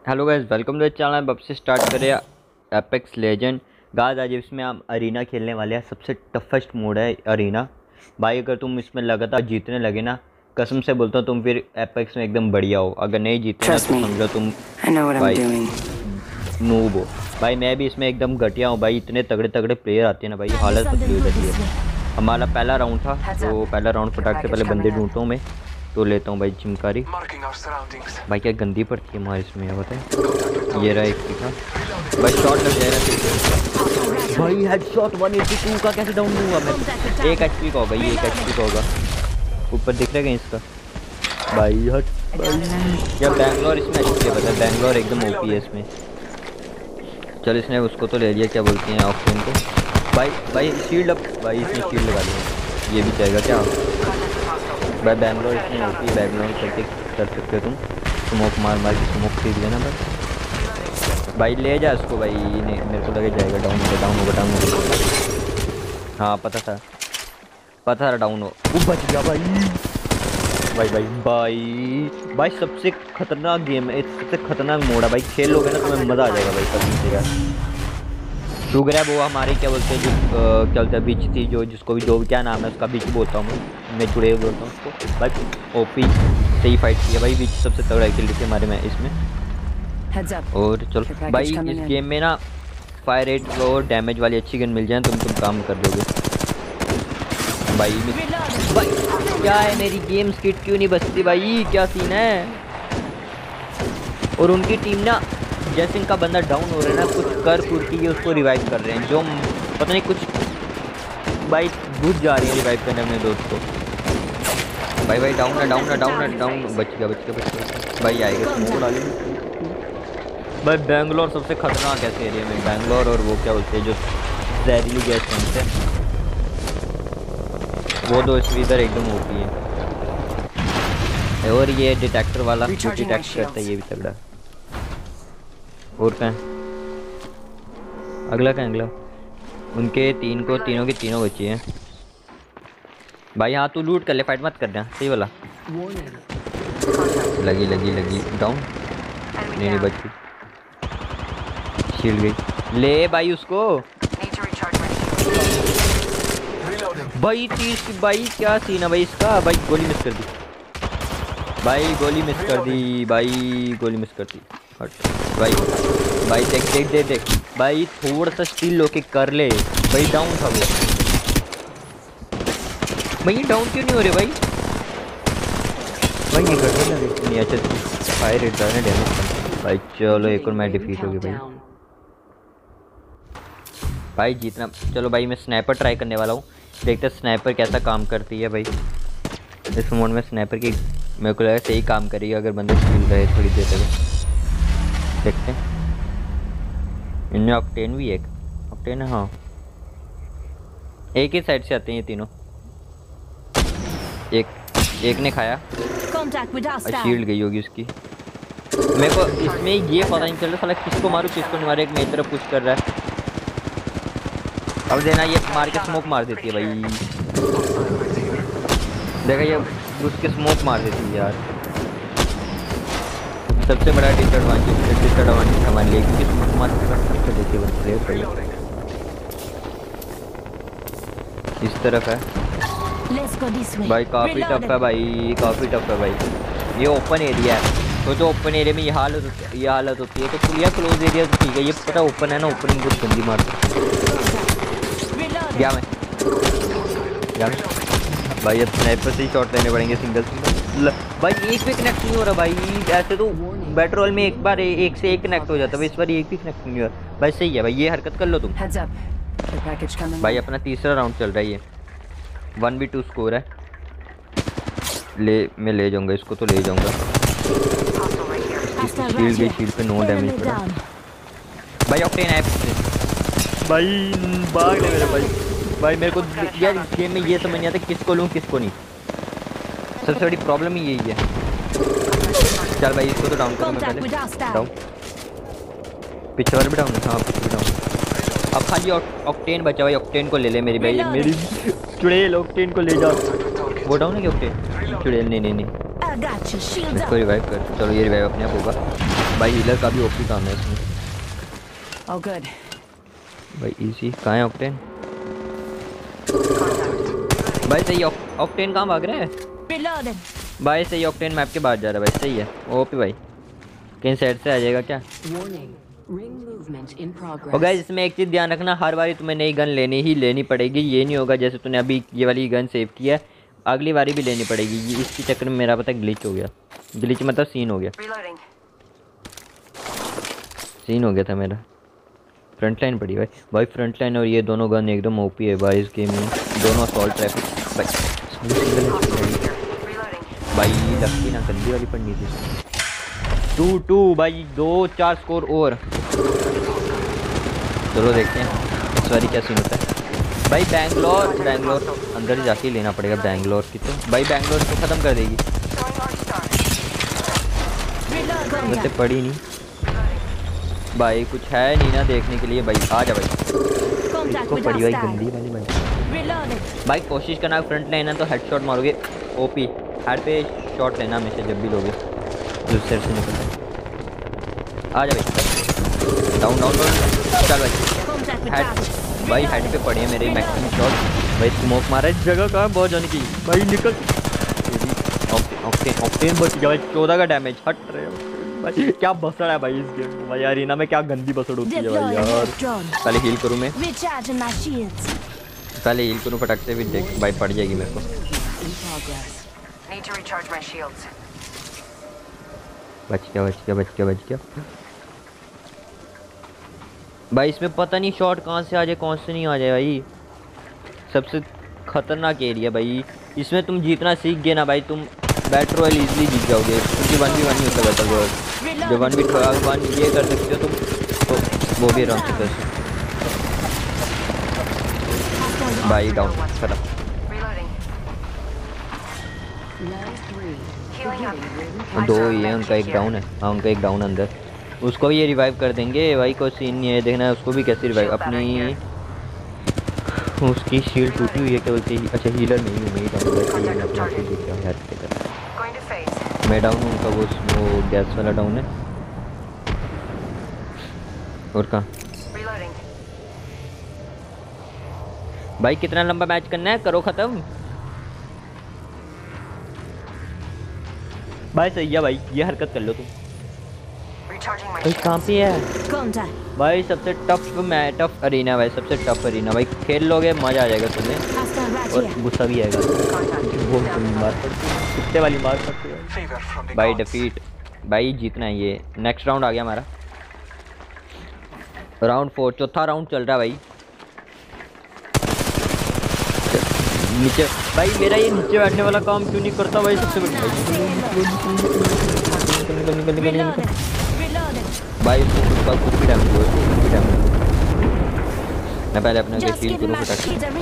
Hello guys, welcome to the channel. अब से start करें एपेक्स लेजेंड। गाइस आज इसमें हम अरीना खेलने वाले हैं। सबसे टफेस्ट मोड है अरीना भाई। अगर तुम इसमें लगातार जीतने लगे ना, कसम से बोलता हूँ तुम फिर एपेक्स में एकदम बढ़िया हो। अगर नहीं जीते ना तो समझो तुम भाई नूब हो। भाई मैं भी इसमें एकदम घटिया हूँ भाई। इतने तगड़े तगड़े प्लेयर आते हैं ना भाई, हालत पतली हो जाती है। हमारा पहला राउंड था तो पहला राउंड फटाक से पहले बंदे ढूंढता हूँ मैं, तो लेता हूँ भाई चिमकारी। भाई क्या गंदी पड़ती है हमारे इसमें, बताए। ये रहा एक था भाई, शॉट लग जाएगा तो भाई। हेडशॉट 182 का कैसे डाउन हुआ मैं? एक एचपी का होगा ये, एक एचपी का होगा। ऊपर दिख रहा है इसका भाई। हट भाई, या बैंगलोर इसमें अच्छी है, पता है बैंगलोर एकदम ओपी है इसमें। चल इसने उसको तो ले लिया, क्या बोलते हैं ऑप्शन को। भाई भाई शील्ड अप भाई, इसने शील्ड लगा लिया। ये भी जाएगा क्या भाई? बैंगलोर इसमें होती है, बैंगलोर करके कर सकते हो तुम। स्मोक मार मार के स्मोक खरीद लेना भाई ले जा उसको भाई। नहीं मेरे को लगे जाएगा, डाउन होगा डाउन होगा डाउन होगा। हाँ पता था डाउन हो। वो बच गया भाई। भाई भाई भाई भाई सबसे खतरनाक गेम है, सबसे खतरनाक मोड है भाई। खेल लोगे ना तुम्हें मज़ा आ जाएगा भाई कसम से यार। शुगर है वो हमारे क्या बोलते हैं जो क्या बोलते हैं बीच थी, जो जिसको भी जो क्या नाम है उसका बीच बोलता हूँ मैं जुड़े बोलता हूँ उसको भाई। ओपी से ही फाइट किया भाई, बीच सबसे तगड़ा किल थी हमारे में इसमें। और चलो भाई इस गेम में ना फायर रेट और डैमेज वाली अच्छी गन मिल जाए तुम काम कर दोगे भाई। भाई क्या है, मेरी गेम स्किट क्यों नहीं बचती भाई? क्या सीन है? और उनकी टीम ना जैसे इनका बंदा डाउन हो रहा है ना, कुछ कर कुर के उसको रिवाइव कर रहे हैं, जो पता नहीं कुछ भाई बुझ जा रही है रिवाइव करने अपने दोस्त को। भाई भाई डाउन है डाउन है डाउन है डाउन। बच गया भाई। आएगा स्मोक डालेंगे भाई। बैंगलोर सबसे खतरनाक है इस एरिया में, बैंगलोर और वो क्या बोलते हैं जो जहरीली गैस है वो दो इधर एकदम होती है। और ये डिटेक्टर वाला डिटेक्ट करता है, ये भी तगड़ा। और कहाँ अगला उनके तीनों की तीनों बची हैं भाई। हाँ तू लूट कर ले, फाइट मत करना सही वाला। लगी डाउन। नहीं बची, शील्ड गई। ले भाई उसको भाई। तीर भाई क्या सीन है भाई इसका भाई। गोली मिस कर दी भाई, गोली मिस कर दी भाई, गोली मिस कर दी। हट भाई भाई देख भाई, थोड़ा सा स्टील लोके कर ले भाई। डाउन था वो भाई, डाउन क्यों नहीं हो रहे भाई? भाई ये कर नहीं अच्छा फायर रेट है डैमेज भाई। चलो एक और मैं डिफीट हो गई भाई जीतना। चलो भाई मैं स्नाइपर ट्राई करने वाला हूँ, देखते स्नाइपर कैसा काम करती है भाई। इस मोड में स्नाइपर की मेरे को लगा सही काम करेगी अगर बंदे स्किल रहे थोड़ी देर तक। देखते हैं इनमें ऑक्टेन भी एक ऑक्टेन है। हाँ एक ही साइड से आते हैं ये तीनों। एक ने खाया, शील्ड गई होगी उसकी। मेरे को इसमें ये पता नहीं चल रहा साला किसको मारूं किसको नहीं मारूं। एक मेरी तरफ पुश कर रहा है, अब देना ये मार के स्मोक मार देती है भाई। देखा ये उसके स्मोक मार देती है यार। सबसे बड़ा डिसएडवांटेज हमारे लिए, क्योंकि स्मोक मार के देती है। इस तरफ है भाई, काफ़ी टफ है भाई, काफ़ी टफ है भाई। ये ओपन एरिया है तो जो ओपन एरिया में ये हालत होती है तो खुलिया क्लोज एरिया तो ठीक है। ये पता ओपन है ना, ओपनिंग बहुत गंदी मारती मैं भाई। अब स्नाइपर से ही शॉट लेने पड़ेंगे सिंगल भाई। एक भी कनेक्ट नहीं हो रहा भाई। ऐसे तो बैटल रॉयल में एक बार एक से एक कनेक्ट हो जाता है, इस बार एक भी कनेक्ट नहीं हो रहा भाई। सही है भाई, ये हरकत कर लो तुम भाई। अपना तीसरा राउंड चल रहा है, ये 1v2 स्कोर है। मैं ले जाऊंगा इसको, तो ले जाऊंगा। शील्ड पे नो डैमेज पड़ा भाई। ऑक्टेन है भाई, भाग ले मेरे भाई। मेरे को यार गेम में ये समझ नहीं आता किसको लूँ किसको नहीं। सबसे बड़ी प्रॉब्लम ही यही है। चल भाई इसको तो डाउन करूँ मैं पहले। डाउन पीछे वाला भी डाउन है। हाँ पीछे डाउन। अब खाली ऑक्टेन बचा भाई, ऑक्टेन को ले ले मेरी भाई। मेरी चुड़ैल ऑक्टेन को ले जा। वो डाउन है क्या ऑक्टेन? चुड़ैल नहीं इसको रिवाइव कर। चलो ये रिवाइव अपने आप होगा। भाई हीलर का भी ओपी काम है इसमें। Oh good. भाई इजी कहाँ है ऑक्टेन? भाई सही ऑक्टेन कहाँ भाग रहा है? Reloading. भाई सही ऑक्टेन मैप के बाहर जा रहा है भाई, सही है ओपी भाई। कहीं साइड से आ जाएगा क्या? Warning. Ring movement in progress. और गाइस इसमें एक चीज़ ध्यान रखना, हर बारी तुम्हें नई गन लेनी पड़ेगी। ये नहीं होगा जैसे तूने अभी ये वाली गन सेव की है अगली बारी भी लेनी पड़ेगी। ये इसके चक्कर में मेरा पता ग्लिच हो गया। ग्लिच मतलब सीन हो गया। सीन हो गया था मेरा। फ्रंट लाइन पड़ी भाई फ्रंट लाइन और ये दोनों गन एकदम ओपी है भाई इस गेम में। दोनों असॉल्ट ट्रैफिक भाई लगती ना गंदी वाली पड़नी थी। 2-2 भाई 2-4 स्कोर और। चलो देखते हैं इस बारी क्या सीन होता है। भाई बैंगलोर अंदर ही जाके लेना पड़ेगा बैंगलोर की। तो भाई बैंगलोर को ख़त्म कर देगी। वैसे पड़ी नहीं भाई, कुछ है नहीं ना देखने के लिए। भाई आ जा भाई, इसको पड़ी भाई गंदी वाली भाई। कोशिश करना फ्रंट लाइन है तो हेडशॉट मारोगे ओपी। हेड पे शॉट लेना हमेशा जब भी लोगे जो सेट से निकलता है। आ जा भाई, डाउन चल भाई हेड पे पड़े हैं मेरे मैक्सिमम शॉट। भाई स्मोक मारा है, जगह कहाँ बहुत जाने की भाई निकल। ऑक्टेन बच गया भाई, 14 का डैमेज। हट रहे हो भाई, क्या बसड़ है भाई इस गेम में भाई। अरीना में क्या गंदी बसड़ होती है भाई यार। पहले हील करूँ मैं, पहले हील करूँ फटक से, भी देख भाई पड़ जाएगी मेरे को। बच गया भाई। इसमें पता नहीं शॉट कहाँ से आ जाए कौन से नहीं आ जाए भाई। सबसे खतरनाक एरिया भाई। इसमें तुम जीतना सीख गए ना भाई, तुम बैटल रॉयल इजीली जीत जाओगे। क्योंकि 1v1 नहीं होता बैटल रॉयल। जब 1v1 ये कर सकते हो तुम तो वो भी रन कर सकते भाई। डाउन खत्म। दो ही है, उनका एक डाउन है। हाँ उनका एक डाउन अंदर, उसको भी ये रिवाइव कर देंगे भाई। कोई सीन नहीं है, देखना है उसको भी कैसे रिवाइव। अपनी उसकी शील्ड टूटी हुई है क्या बोलती है? अच्छा हीलर नहीं हूँ मैं, मैं डाउन हूँ। उनका वो गैस वाला डाउन है। और कहाँ भाई? कितना लंबा मैच करना है, करो ख़त्म भाई। सही है भाई, ये हरकत कर लो तुम। भाई कहाँ पे है भाई? सबसे टफ अरीना भाई, सबसे टफ अरीना भाई। खेल लोगे मज़ा आ जाएगा तुम्हें और गुस्सा भी आएगा। वो मार कुत्ते वाली मार सकते हो भाई। डिफीट भाई, जीतना है ये। नेक्स्ट राउंड आ गया हमारा, राउंड 4, चौथा राउंड चल रहा है भाई। नीचे भाई, मेरा ये नीचे बैठने वाला काम क्यों नहीं करता भाई? सबसे बड़ी भाई उसका कुछ भी डैमेज हुआ, मैं पहले अपने को शील्ड करूँ फटाक।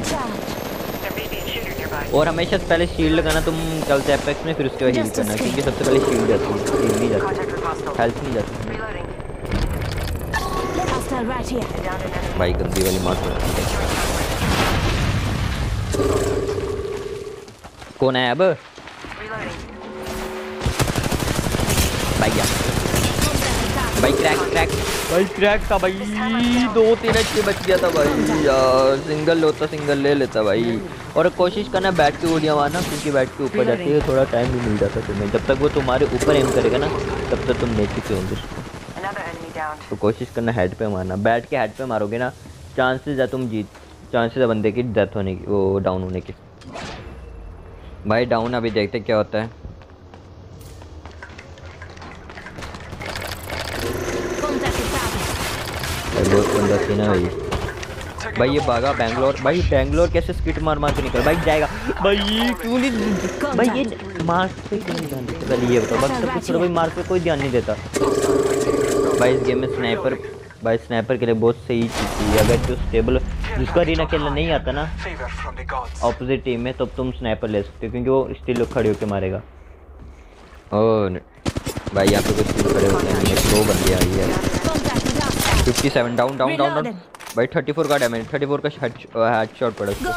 और हमेशा पहले शील्ड लगाना तुम चलते एपेक्स में, फिर उसके बाद हील करना, क्योंकि सबसे पहले शील्ड जाती है, हील नहीं जाती, हेल्थ नहीं जाती भाई। गंदी वाली मार कौन है अब भाई? क्या भाई? क्रैक था भाई। 2-3 अच्छे बच गया था भाई यार। सिंगल होता सिंगल ले लेता भाई। और कोशिश करना बैट की गोलियाँ मारना, क्योंकि बैट के ऊपर जाती है थोड़ा टाइम भी मिल जाता तुम्हें। जब तक वो तुम्हारे ऊपर एम करेगा ना तब तक तुम देख चुके होंगे उसको। तो कोशिश करना हेड पे मारना। बैट के हेड पे मारोगे ना, चांसेस है तुम चांसेस है बंदे की डेथ होने की, वो डाउन होने की भाई। डाउन अभी देखते क्या होता है। बहुत बंदा सीन है भाई। ये भागा बैंगलोर भाई। बैंगलोर कैसे स्किट मार के निकल भाई जाएगा भाई? क्यों नहीं भाई? ये मार्क पे क्यों नहीं ध्यान देता? पहले ये बताओ बस। सब कुछ भाई मार्क पे कोई ध्यान नहीं देता भाई। इस गेम में स्नाइपर भाई, स्नाइपर के लिए बहुत सही चीज़ थी। अगर जो स्टेबल जिसका अरीना खेलना नहीं आता ना ऑपोजिट टीम में, तब तुम स्नाइपर ले सकते हो, क्योंकि वो स्टिल खड़े होकर मारेगा। और भाई यहाँ पे कुछ खड़े होते हैं, 2 बंदे आई है। 57 डाउन भाई। 34 का डैमेज, 34 का हेडशॉट पड़ा उसको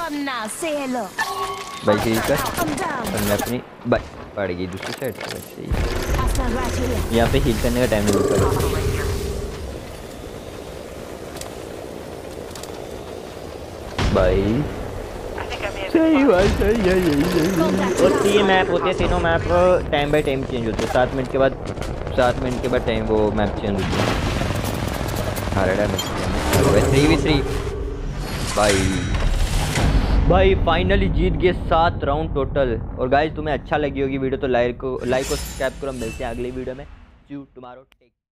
भाई। ठीक है, मैं अपनी भाई पड़ गई दूसरी साइड से। Stand right here. यहाँ पे हील करने का टाइम नहीं मिलता। भाई सही बात, सही है यही। और 3 मैप होते हैं, तीनों map time by time change होते हैं। 7 मिनट के बाद 7 मिनट के बाद टाइम वो मैप चेंज होती है। हारेडा में 3v3 भाई फाइनली जीत गए 7 राउंड टोटल। और गाइस तुम्हें अच्छा लगी होगी वीडियो तो लाइक को सब्सक्राइब करो। मिलते हैं अगली वीडियो में। सी यू टुमारो। टेक